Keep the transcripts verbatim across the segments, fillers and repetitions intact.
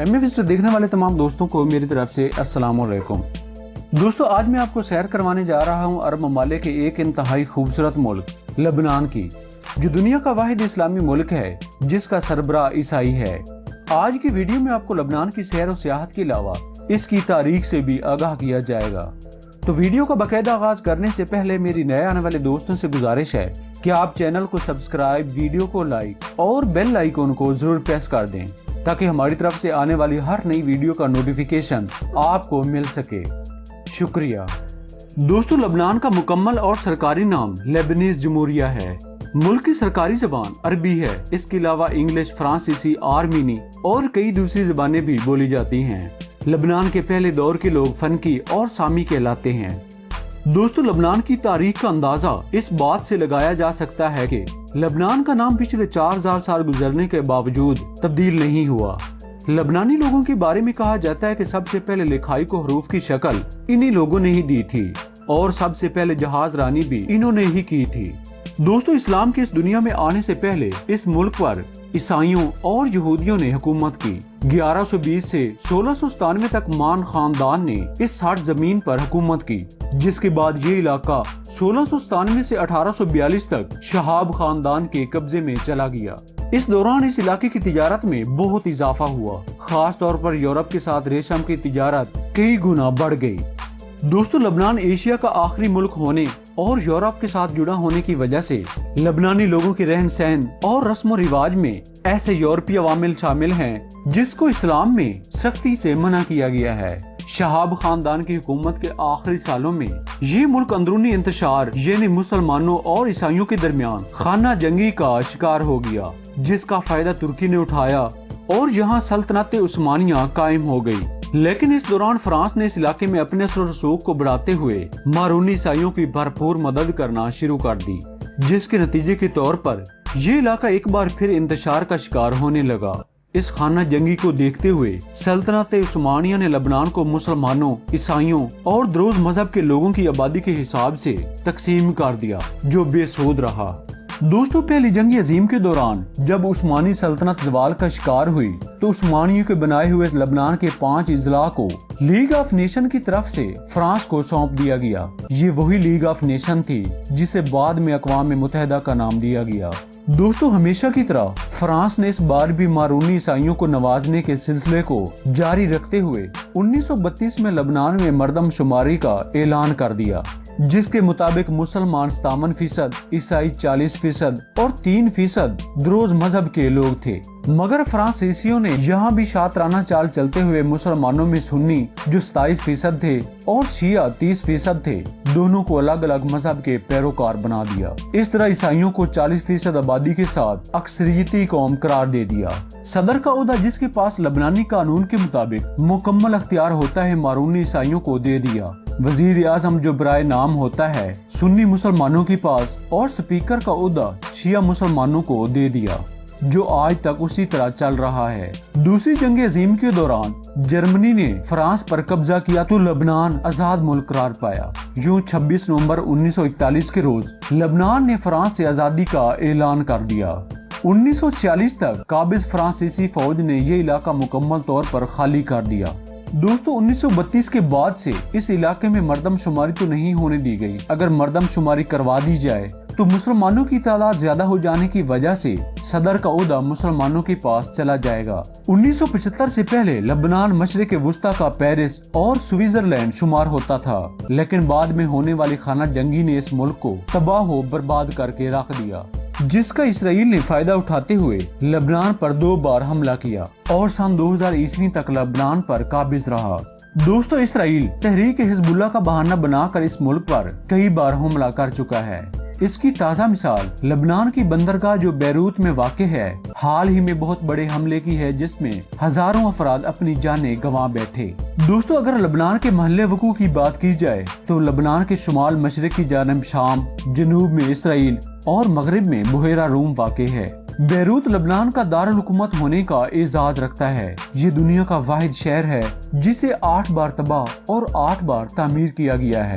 M F history देखने वाले तमाम दोस्तों को मेरी तरफ से अस्सलाम वालेकुम। दोस्तों, आज मैं आपको सैर करवाने जा रहा हूं अरब ममालिक के एक इंतहाई खूबसूरत मुल्क लबनान की, जो दुनिया का वाहिद इस्लामी मुल्क है जिसका सरबराह ईसाई है। आज की वीडियो में आपको लबनान की सैर और सियाहत के अलावा इसकी तारीख से भी आगाह किया जाएगा। तो वीडियो का बाकायदा आगाज करने से पहले मेरी नए आने वाले दोस्तों से गुजारिश है कि आप चैनल को सब्सक्राइब, वीडियो को लाइक और बेल आइकन को जरूर प्रेस कर दें ताकि हमारी तरफ से आने वाली हर नई वीडियो का नोटिफिकेशन आपको मिल सके। शुक्रिया। दोस्तों, लबनान का मुकम्मल और सरकारी नाम लेबनीज जमहूरिया है। मुल्क की सरकारी जबान अरबी है। इसके अलावा इंग्लिश, फ्रांसीसी, आर्मीनी और कई दूसरी जबानें भी बोली जाती हैं। लबनान के पहले दौर के लोग फनकी और सामी कहलाते हैं। दोस्तों, लबनान की तारीख का अंदाजा इस बात से लगाया जा सकता है कि लबनान का नाम पिछले चार हजार साल गुजरने के बावजूद तब्दील नहीं हुआ। लबनानी लोगों के बारे में कहा जाता है कि सबसे पहले लिखाई को हरूफ की शक्ल इन्हीं लोगों ने ही दी थी और सबसे पहले जहाज रानी भी इन्होंने ही की थी। दोस्तों, इस्लाम के इस दुनिया में आने से पहले इस मुल्क पर ईसाइयों और यहूदियों ने हुकूमत की। ग्यारह सौ बीस से सोलह सौ सतानवे तक मान खानदान ने इस साठ जमीन पर हुकूमत की, जिसके बाद ये इलाका सोलह सौ सतानवे से अठारह सौ बयालीस तक शहाब खानदान के कब्जे में चला गया। इस दौरान इस इलाके की तिजारत में बहुत इजाफा हुआ। खास तौर पर यूरोप के साथ रेशम की तिजारत कई गुना बढ़ गई। दोस्तों, लबनान एशिया का आखिरी मुल्क होने और यूरोप के साथ जुड़ा होने की वजह से लबनानी लोगों के रहन सहन और रस्म रिवाज में ऐसे यूरोपीय अवामिल शामिल हैं जिसको इस्लाम में सख्ती से मना किया गया है। शहाब खानदान की हुकूमत के आखिरी सालों में ये मुल्क अंदरूनी इंतशार यानी मुसलमानों और ईसाइयों के दरमियान खाना जंगी का शिकार हो गया, जिसका फायदा तुर्की ने उठाया और यहाँ सल्तनत उस्मानिया कायम हो गई। लेकिन इस दौरान फ्रांस ने इस इलाके में अपने असर रसूख को बढ़ाते हुए मारूनी ईसाइयों की भरपूर मदद करना शुरू कर दी, जिसके नतीजे के तौर पर ये इलाका एक बार फिर इंतशार का शिकार होने लगा। इस खाना जंगी को देखते हुए सल्तनत उस्मानिया ने लबनान को मुसलमानों, ईसाइयों और द्रोज मजहब के लोगों की आबादी के हिसाब से तकसीम कर दिया, जो बेसूद रहा। दोस्तों, पहली जंग अजीम के दौरान जब उस्मानी सल्तनत जवाल का शिकार हुई तो उस्मानियों के बनाए हुए लबनान के पांच इजला को लीग ऑफ नेशन की तरफ से फ्रांस को सौंप दिया गया। ये वही लीग ऑफ नेशन थी जिसे बाद में अक़वाम मुत्तहिदा का नाम दिया गया। दोस्तों, हमेशा की तरह फ्रांस ने इस बार भी मारूनी ईसाइयों को नवाजने के सिलसिले को जारी रखते हुए उन्नीस सौ बत्तीस में लबनान में मर्दम शुमारी का ऐलान कर दिया, जिसके मुताबिक मुसलमान सतावन फीसद, ईसाई चालीस फीसद और तीन फीसद द्रोज मजहब के लोग थे। मगर फ्रांसीसियों ने यहाँ भी शातराना चाल चलते हुए मुसलमानों में सुन्नी जो सताईस फीसद थे और शिया तीस फीसद थे, दोनों को अलग अलग मजहब के पैरोकार बना दिया। इस तरह ईसाइयों को चालीस फीसद आबादी के साथ अक्सरियती कौम करार दे दिया। सदर का ओहदा, जिसके पास लबनानी कानून के मुताबिक मुकम्मल अख्तियार होता है, मारूनी ईसाइयों को दे दिया। वजीर आजम जो बराए नाम होता है सुन्नी मुसलमानों के पास और स्पीकर का ओहदा शिया मुसलमानों को दे दिया, जो आज तक उसी तरह चल रहा है। दूसरी जंग अजीम के दौरान जर्मनी ने फ्रांस पर कब्जा किया तो लबनान आजाद मुल्क करार पाया। यूं छब्बीस नवंबर उन्नीस सौ इकतालीस के रोज लबनान ने फ्रांस से आजादी का ऐलान कर दिया। उन्नीस सौ छियालीस तक काबिज फ्रांसीसी फौज ने ये इलाका मुकम्मल तौर पर खाली कर दिया। दोस्तों, उन्नीस सौ बत्तीस के बाद से इस इलाके में मर्दम शुमारी तो नहीं होने दी गई। अगर मर्दम शुमारी करवा दी जाए तो मुसलमानों की तादाद ज्यादा हो जाने की वजह से सदर का ओहदा मुसलमानों के पास चला जाएगा। उन्नीस सौ पचहत्तर से पहले लबनान मशरिक वुस्ता का पेरिस और स्विट्जरलैंड शुमार होता था, लेकिन बाद में होने वाली खाना जंगी ने इस मुल्क को तबाह हो बर्बाद करके रख दिया, जिसका इसराइल ने फायदा उठाते हुए लबनान पर दो बार हमला किया और सन दो हजार ईस्वी तक लबनान पर काबिज रहा। दोस्तों, इसराइल तहरीक हिजबुल्लाह का बहाना बनाकर इस मुल्क पर कई बार हमला कर चुका है। इसकी ताज़ा मिसाल लबनान की बंदरगाह जो बैरूत में वाक़ है, हाल ही में बहुत बड़े हमले की है, जिसमें हजारों अफराद अपनी जानें गंवा बैठे। दोस्तों, अगर लबनान के महल्ले वकू की बात की जाए तो लबनान के शुमाल मशरिक की जानिब शाम, जनूब में इसराइल और मगरिब में बुहेरा रूम वाक़ है। बैरूत लबनान का दारुल हुकूमत होने का एजाज रखता है। ये दुनिया का वाहिद शहर है जिसे आठ बार तबाह और आठ बार तामीर किया गया है।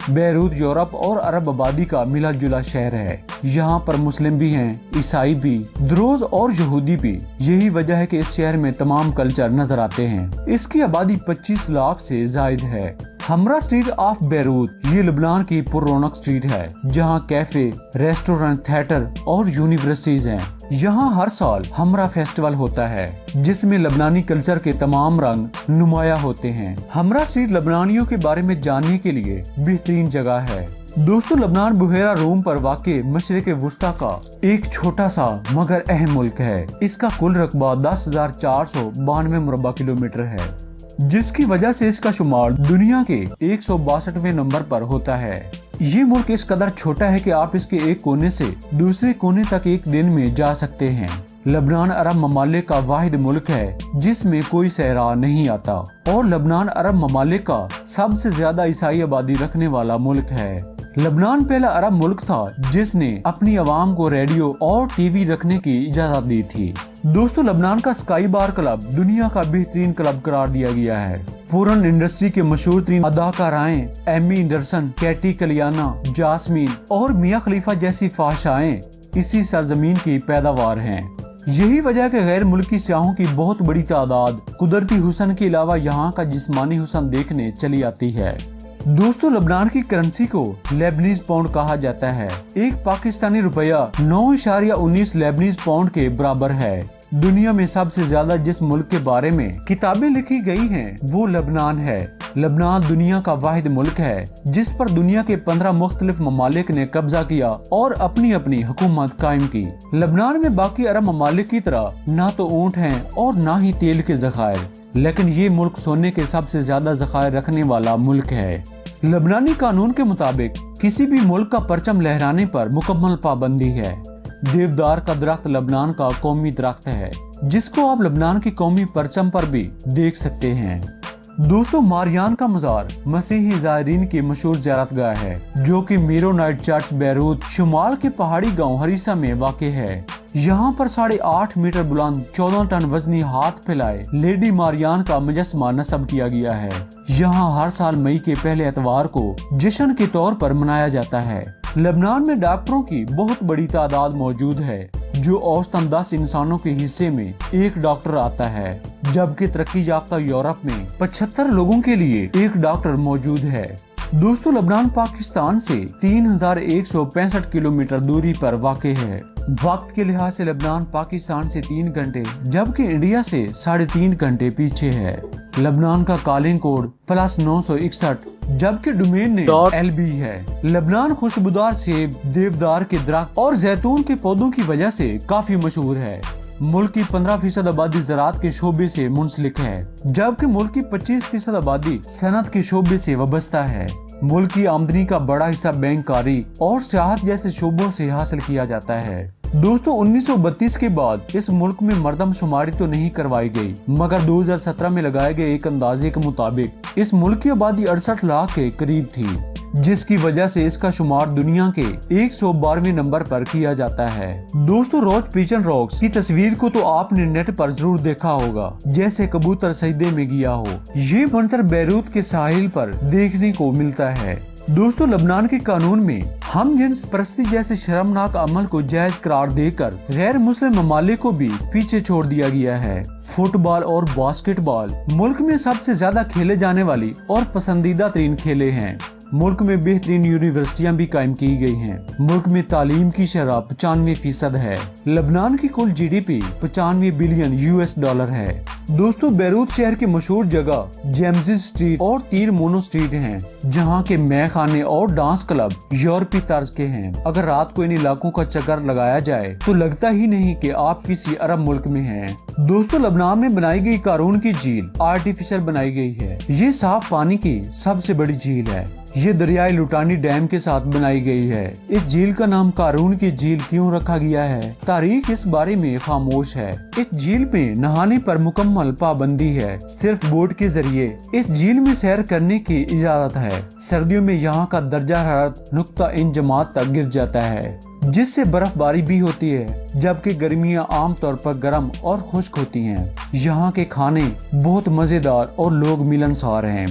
بیروت یورپ اور عرب آبادی کا ملا جلا شہر ہے۔ یہاں پر مسلم بھی ہیں، عیسائی بھی، دروز اور یہودی بھی۔ یہی وجہ ہے کہ اس شہر میں تمام کلچر نظر آتے ہیں۔ اس کی آبادی پچیس لاکھ سے زائد ہے۔ ہمرا اسٹریٹ آف بیروت یہ لبنان کی پر رونق اسٹریٹ ہے، جہاں کیفے، ریسٹورنٹ، تھیٹر اور یونیورسٹیز ہیں۔ یہاں ہر سال ہمرا فیسٹیول ہوتا ہے، جس میں لبنانی کلچر کے تمام رنگ نمایاں ہوتے ہیں۔ ہمرا اسٹریٹ لبنانیوں کے بارے میں جاننے کے لیے بہترین جگہ ہے۔ دوستو، لبنان بحیرہ روم پر واقع مشرق وسطی کا ایک چھوٹا سا مگر اہم ملک ہے۔ اس کا کل رقبہ دس ہزار چار سو بانوے مربع کلومیٹر ہے، جس کی وجہ سے اس کا شمار دنیا کے ایک سو باسٹھویں نمبر پر ہوتا ہے۔ یہ ملک اس قدر چھوٹا ہے کہ آپ اس کے ایک کونے سے دوسرے کونے تک ایک دن میں جا سکتے ہیں۔ لبنان عرب ممالک کا واحد ملک ہے جس میں کوئی صحرا نہیں آتا، اور لبنان عرب ممالک کا سب سے زیادہ عیسائی آبادی رکھنے والا ملک ہے۔ لبنان پہلا عرب ملک تھا جس نے اپنی عوام کو ریڈیو اور ٹی وی رکھنے کی اجازت دی تھی۔ دوستو، لبنان کا اسکائی بار کلب دنیا کا بہترین کلب قرار دیا گیا ہے۔ پورن انڈسٹری کے مشہور ترین اداکارائیں ایمی انڈرسن، کیٹی کلیانا، جاسمین اور میاں خلیفہ جیسی فحاشائیں اسی سرزمین کی پیداوار ہیں۔ یہی وجہ ہے کہ غیر ملکی سیاحوں کی بہت بڑی تعداد قدرتی حسن کے علاوہ یہاں کا جسمانی حسن دیکھنے چلی آتی ہے۔ دوستو، لبنان کی کرنسی کو لیبنیز پاؤنڈ کہا جاتا ہے۔ ایک پاکستانی روپیہ نو اشاریہ انیس لیبنیز پاؤنڈ کے برابر ہے۔ دنیا میں سب سے زیادہ جس ملک کے بارے میں کتابیں لکھی گئی ہیں وہ لبنان ہے۔ لبنان دنیا کا واحد ملک ہے جس پر دنیا کے پندرہ مختلف ممالک نے قبضہ کیا اور اپنی اپنی حکومت قائم کی۔ لبنان میں باقی عرب ممالک کی طرح نہ تو اونٹ ہیں اور نہ ہی تیل کے ذخائر، لیکن یہ ملک سونے کے سب سے زیادہ ذخائر رکھنے والا ملک ہے۔ لبنانی قانون کے مطابق کسی بھی ملک کا پرچم لہرانے پر مکمل پابندی ہے۔ دیودار کا درخت لبنان کا قومی درخت ہے، جس کو آپ لبنان کی قومی پرچم پر بھی دیکھ سکتے ہیں۔ دوستو، ماریان کا مزار مسیحی زائرین کی مشہور زیارت گاہ ہے، جو کہ میرو نائٹ چرچ بیروت شمال کے پہاڑی گاؤں ہریسا میں واقع ہے۔ یہاں پر ساڑھے آٹھ میٹر بلند چودہ ٹن وزنی ہاتھ پھیلائے لیڈی ماریان کا مجسمہ نصب کیا گیا ہے۔ یہاں ہر سال مئی کے پہلے اتوار کو جشن کے طور پر منایا جاتا ہے۔ لبنان میں ڈاکٹروں کی بہت بڑی تعداد موجود ہے، جو اوسطاً دس انسانوں کے حصے میں ایک ڈاکٹر آتا ہے، جبکہ ترقی یافتہ یورپ میں پچہتر لوگوں کے لیے ایک ڈاکٹر موجود ہے۔ دوستو، لبنان پاکستان سے تین ہزار ایک سو پینسٹھ کلومیٹر دوری پر واقع ہے۔ وقت کے لحاظ سے لبنان پاکستان سے تین گھنٹے جبکہ انڈیا سے ساڑھے تین گھنٹے پیچھے ہے۔ لبنان کا کالنگ کوڈ پلس نو سو اکسٹھ جبکہ ڈومین نے ایل بی ہے۔ لبنان خوشبودار سیب، دیودار کے درخت اور زیتون کے پودوں کی وجہ سے کافی مشہور ہے۔ ملک کی پندرہ فیصد آبادی زراعت کے شعبے سے منسلک ہے، جبکہ ملک کی پچیس فیصد آبادی صنعت کے شعبے سے وابستہ ہے۔ ملک کی آمدنی کا بڑا حصہ بینک کاری اور سیاحت جیسے شعبوں سے حاصل کیا جاتا ہے۔ دوستو، انیس سو بتیس کے بعد اس ملک میں مردم شماری تو نہیں کروائی گئی، مگر دو ہزار سترہ میں لگائے گئے ایک اندازے کے مطابق اس ملک کی آبادی اڑسٹھ لاکھ کے قریب تھی، جس کی وجہ سے اس کا شمار دنیا کے ایک سو بارہویں نمبر پر کیا جاتا ہے۔ دوستو، روز پیچن راکس کی تصویر کو تو آپ نے نیٹ پر ضرور دیکھا ہوگا، جیسے کبوتر سجدے میں گیا ہو۔ یہ منظر بیروت کے ساحل پر دیکھنے کو ملتا ہے۔ دوستو، لبنان کے قانون میں ہم جنس پرستی جیسے شرمناک عمل کو جائز قرار دے کر غیر مسلم ممالک کو بھی پیچھے چھوڑ دیا گیا ہے۔ فٹ بال اور باسکٹ بال ملک میں سب سے زیادہ کھیلے جانے والی اور پسندیدہ ترین کھیلے ہیں۔ ملک میں بہترین یونیورسٹیاں بھی قائم کی گئی ہیں۔ ملک میں تعلیم کی شرح پچانوے فیصد ہے۔ لبنان کی کل جی ڈی پی پچانوے بلین یو ایس ڈالر ہے۔ دوستو، بیروت شہر کی مشہور جگہ جیمزز اسٹریٹ اور تیر مونو اسٹریٹ ہیں، جہاں کے مے خانے اور ڈانس کلب یورپی طرز کے ہیں۔ اگر رات کو ان علاقوں کا چکر لگایا جائے تو لگتا ہی نہیں کہ آپ کسی عرب ملک میں ہیں۔ دوستو، لبنان میں بنائی گئی قارون کی جھیل آرٹیفیشل بنائی گئی ہے۔ یہ صاف پانی کی سب سے بڑی جھیل ہے۔ یہ دریائے لوٹانی ڈیم کے ساتھ بنائی گئی ہے۔ اس جھیل کا نام قارون کی جھیل کیوں رکھا گیا ہے؟ تاریخ اس بارے میں خاموش ہے۔ اس جھیل میں نہانے پر مکمل پابندی ہے، صرف بوٹ کے ذریعے اس جھیل میں سیر کرنے کی اجازت ہے۔ سردیوں میں یہاں کا درجہ حرارت نقطہ انجماد تک گر جاتا ہے، جس سے برف باری بھی ہوتی ہے، جبکہ گرمیاں عام طور پر گرم اور خشک ہوتی ہیں۔ یہاں کے کھانے بہت مزیدار اور لوگ ملنسار ہیں۔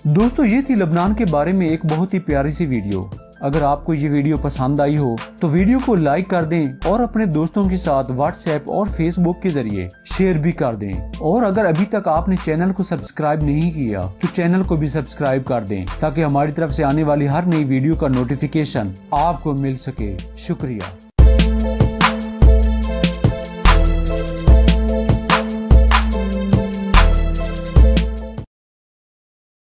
दोस्तों ये थी लबनान के बारे में एक बहुत ही प्यारी सी वीडियो। अगर आपको ये वीडियो पसंद आई हो तो वीडियो को लाइक कर दें और अपने दोस्तों के साथ व्हाट्सएप और फेसबुक के जरिए शेयर भी कर दें। और अगर अभी तक आपने चैनल को सब्सक्राइब नहीं किया तो चैनल को भी सब्सक्राइब कर दें ताकि हमारी तरफ से आने वाली हर नई वीडियो का नोटिफिकेशन आपको मिल सके। शुक्रिया।